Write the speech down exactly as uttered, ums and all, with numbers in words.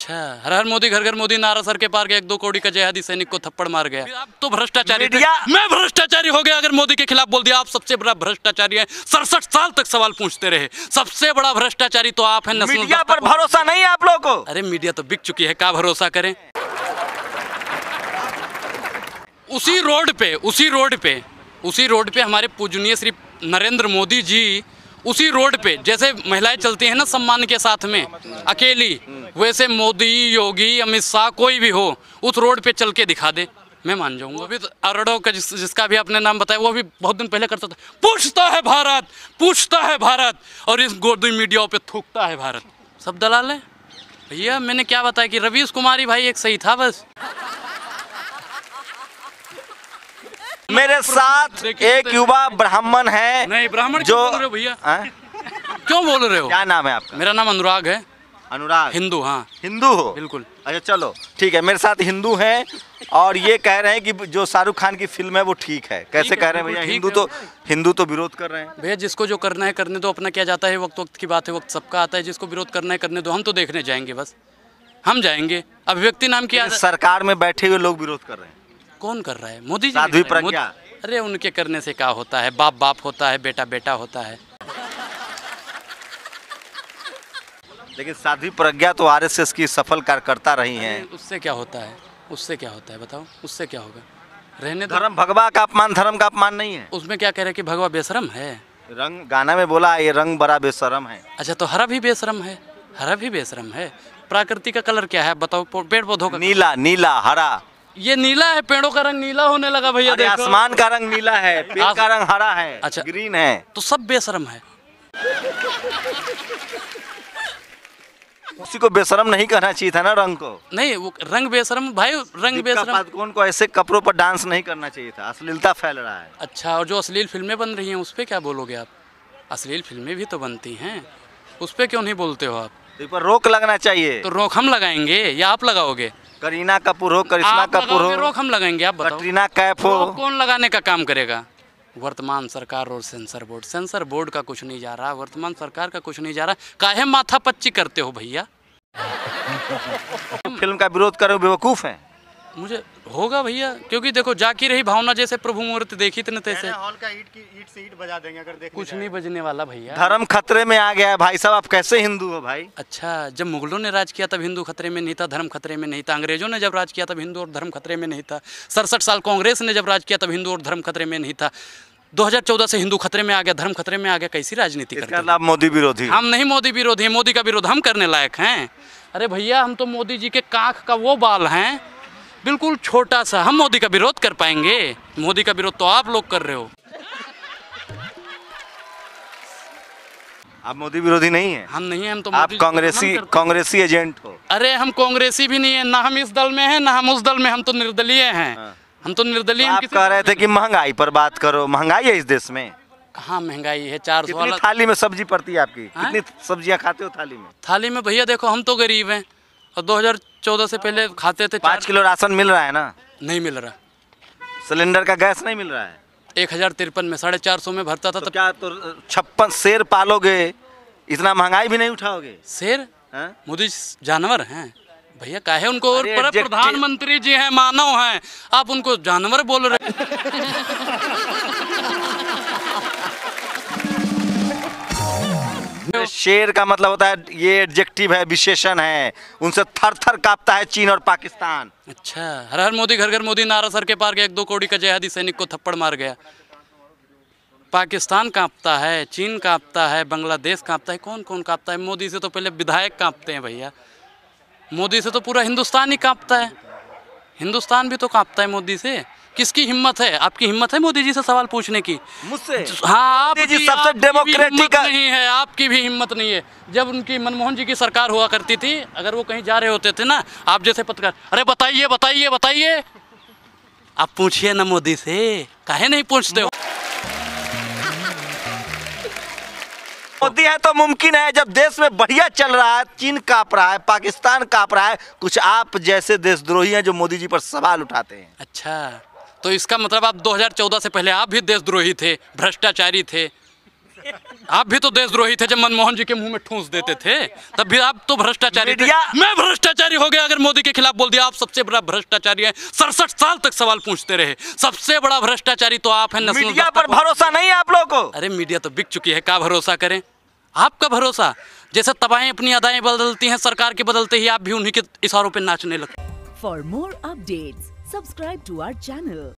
अच्छा, हर हर मोदी घर घर मोदी नारा सर के पार गया, एक दो कौड़ी का जेहादी सैनिक को थप्पड़ मार गया। आप तो भ्रष्टाचारी थे, मैं भ्रष्टाचारी हो गया अगर मोदी के खिलाफ बोल दिया। आप सबसे बड़ा भ्रष्टाचारी है, सड़सठ साल तक सवाल पूछते रहे, सबसे बड़ा भ्रष्टाचारी तो आप हैं। मीडिया पर भरोसा नहीं है आप लोगों को? अरे मीडिया तो बिक चुकी है, क्या भरोसा करें। उसी रोड पे उसी रोड पे उसी रोड पे हमारे पूजनीय श्री नरेंद्र मोदी जी, उसी रोड पे जैसे महिलाएं चलती हैं ना सम्मान के साथ में अकेली, वैसे मोदी, योगी, अमित शाह कोई भी हो उस रोड पे चल के दिखा दे, मैं मान जाऊंगा। अभी तो अरड़ों का जिस, जिसका भी आपने नाम बताया, वो भी बहुत दिन पहले करता था, पूछता है भारत, पूछता है भारत, और इस गोदी मीडिया पे थूकता है भारत। सब दलाल हैं भैया। मैंने क्या बताया कि रवीश कुमारी भाई एक सही था बस। मेरे साथ एक युवा ब्राह्मण है। नहीं ब्राह्मण जो बोल रहे हो भैया? क्यों बोल रहे हो? क्या नाम है आपका? मेरा नाम अनुराग है। अनुराग? हिंदू? हाँ हिंदू हो? बिल्कुल। अच्छा चलो ठीक है, मेरे साथ हिंदू हैं और ये कह रहे हैं कि जो शाहरुख खान की फिल्म है वो ठीक है। कैसे कह रहे हैं भैया? हिंदू तो हिंदू तो विरोध कर रहे हैं। भैया जिसको जो करना है करने दो, अपना क्या जाता है, वक्त वक्त की बात है, वक्त सबका आता है। जिसको विरोध करना है करने दो, हम तो देखने जाएंगे बस, हम जाएंगे। अभिव्यक्ति नाम की सरकार में बैठे हुए लोग विरोध कर रहे हैं। कौन कर रहा है? मोदी जी। साध्वी प्रज्ञा। अरे उनके करने से क्या होता है, बाप बाप होता है, बेटा बेटा होता है। लेकिन साध्वी प्रज्ञा तो आरएसएस की सफल कार्यकर्ता रही हैं। उससे क्या होता है? उससे क्या होता है बताओ? उससे क्या होगा? रहने दो। धर्म भगवा का अपमान धर्म का अपमान नहीं है। उसमें क्या कह रहे हैं कि भगवा बेशरम है? रंग गाना में बोला ये रंग बड़ा बेशरम है। अच्छा तो हरा भी बेशरम है? हरा भी बेशरम है। प्रकृति का कलर क्या है बताओ? पेड़ पौधों का नीला, नीला, हरा। ये नीला है, पेड़ों का रंग नीला होने लगा भैया। देखो आसमान का रंग नीला है, पेड़ का रंग हरा है। अच्छा ग्रीन है, तो सब बेशरम है। उसी को बेशरम नहीं कहना चाहिए था ना रंग को। नहीं वो रंग बेशरम भाई, रंग बेशरम। पादुकोण को ऐसे कपड़ों पर डांस नहीं करना चाहिए था, अश्लीलता फैल रहा है। अच्छा, और जो अश्लील फिल्में बन रही हैं उस पर क्या बोलोगे आप? अश्लील फिल्में भी तो बनती हैं, उस पर क्यों नहीं बोलते हो आप? तो इस पर रोक लगना चाहिए। तो रोक हम लगाएंगे या आप लगाओगे? करीना कपूर हो, करिश्मा कपूर हो, रोक हम लगाएंगे, आप बताओ। कटरीना कैफ हो। कौन लगाने का काम करेगा? वर्तमान सरकार और सेंसर बोर्ड। सेंसर बोर्ड का कुछ नहीं जा रहा, वर्तमान सरकार का कुछ नहीं जा रहा। काहे माथा पच्ची करते हो भैया? फिल्म का विरोध कर बेवकूफ है। मुझे होगा भैया, क्योंकि देखो जाकी रही भावना जैसे प्रभु मूर्ति देखी इतने तैसे हॉल का ईट की ईट से ईट बजा देंगे अगर देखने कुछ नहीं बजने वाला भैया। धर्म खतरे में आ गया है भाई साहब। आप कैसे हिंदू हो भाई? अच्छा, जब मुगलों ने राज किया तब हिंदू खतरे में नहीं था, धर्म खतरे में नहीं था। अंग्रेजों ने जब राज किया तब हिंदू और धर्म खतरे में नहीं था। सड़सठ साल कांग्रेस ने जब राज किया तब हिंदू और धर्म खतरे में नहीं था। दो हज़ार चौदह से हिंदू खतरे में आ गया, धर्म खतरे में आ गया। कैसी राजनीति करते हैं? आप मोदी विरोधी? हम नहीं मोदी विरोधी, मोदी का विरोध हम करने लायक हैं? अरे भैया हम तो मोदी जी के कांख का वो बाल हैं, बिल्कुल छोटा सा। हम मोदी का विरोध कर पाएंगे? मोदी का विरोध तो आप लोग कर रहे हो। आप मोदी विरोधी नहीं है? हम नहीं है, हम तो आप कांग्रेसी कांग्रेसी एजेंट हो। अरे हम कांग्रेसी भी नहीं है, ना हम इस दल में हैं ना हम उस दल में। हम तो निर्दलीय हैं। हाँ। हम तो निर्दलीय। तो आप कह रहे थे कि महंगाई पर बात करो। महंगाई है इस देश में? कहाँ महंगाई है? चार सौ कितनी थाली में सब्जी पड़ती है आपकी? कितनी सब्जियां खाते हो थाली में? थाली में भैया देखो हम तो गरीब हैं, और दो हज़ार चौदह से पहले खाते थे। पाँच किलो राशन मिल रहा है ना? नहीं मिल रहा। सिलेंडर का गैस नहीं मिल रहा है? एक हजार तिरपन में साढ़े चार सौ में भरता था। तो क्या तो छप्पन शेर पालोगे, इतना महंगाई भी नहीं उठाओगे? शेर? मोदी जानवर हैं भैया, काहे उनको? और प्रधानमंत्री जी हैं, मानव हैं, आप उनको जानवर बोल रहे। शेर का मतलब होता है, ये एडजेक्टिव है, विशेषण है। उनसे थर थर कांपता है चीन और पाकिस्तान। अच्छा, हर हर मोदी घर घर मोदी नारा सर के पार गया, एक दो कौड़ी का जेहादी सैनिक को थप्पड़ मार गया। पाकिस्तान कांपता है, चीन कांपता है, बांग्लादेश कांपता है। कौन कौन कांपता है? मोदी से तो पहले विधायक कांपते हैं भैया। मोदी से तो पूरा हिंदुस्तान ही कांपता है। हिंदुस्तान भी तो कांपता है मोदी से। किसकी हिम्मत है? आपकी हिम्मत है मोदी जी से सवाल पूछने की? मुझसे? हाँ, आप जी सबसे डेमोक्रेटिक नहीं है, आपकी भी हिम्मत नहीं है। जब उनकी मनमोहन जी की सरकार हुआ करती थी, अगर वो कहीं जा रहे होते थे ना, आप जैसे पत्रकार, अरे बताइए बताइए बताइए, आप पूछिए ना मोदी से। काहे नहीं पूछते हो? मोदी है तो मुमकिन है। जब देश में बढ़िया चल रहा है, चीन कांप रहा है, पाकिस्तान कांप रहा है, कुछ आप जैसे देशद्रोही हैं जो मोदी जी पर सवाल उठाते हैं। अच्छा, तो इसका मतलब आप दो हज़ार चौदह से पहले आप भी देशद्रोही थे, भ्रष्टाचारी थे। आप भी तो देशद्रोही थे जब मनमोहन जी के मुंह में ठूंस देते थे, तब भी आप तो भ्रष्टाचारी थे। मीडिया- मैं भ्रष्टाचारी हो गया अगर मोदी के खिलाफ बोल दिया। आप सबसे बड़ा भ्रष्टाचारी है, सड़सठ साल तक सवाल पूछते रहे। सबसे बड़ा भ्रष्टाचारी तो आप हैं। नेशनल मीडिया दफ्तर पर भरोसा नहीं है आप लोगों को? अरे मीडिया तो बिक चुकी है, क्या भरोसा करें? आपका भरोसा, जैसे तबाहें अपनी अदाएं बदलती हैं सरकार के बदलते ही आप भी उन्हीं के इशारों पे नाचने लगते। For more updates, subscribe to our channel.